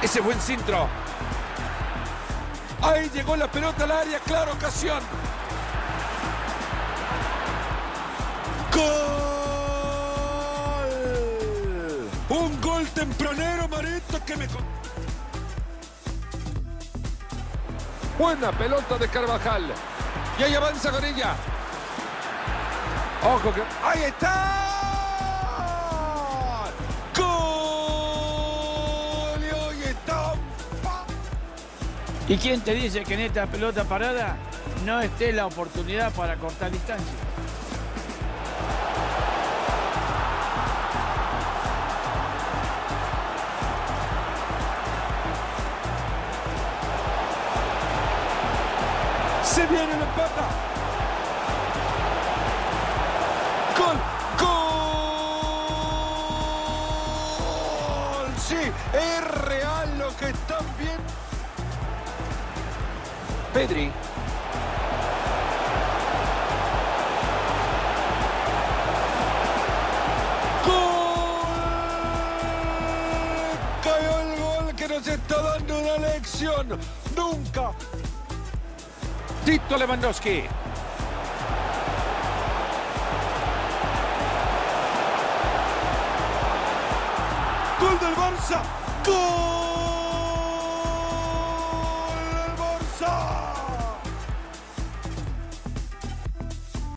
Ese buen centro. Ahí llegó la pelota al área, clara ocasión. ¡Gol! Un gol tempranero, Marito, que me... Buena pelota de Carvajal. Y ahí avanza con ella. Ojo que... ¡Ahí está! ¡Gol! Y hoy está... ¿Y quién te dice que en esta pelota parada no esté la oportunidad para cortar distancia? Se viene la empata. ¡Gol! ¡Gol! Sí, es real lo que están viendo. Pedri. ¡Gol! Cayó el gol que nos está dando una lección. Nunca. Tito Lewandowski. Gol del Barça. Gol.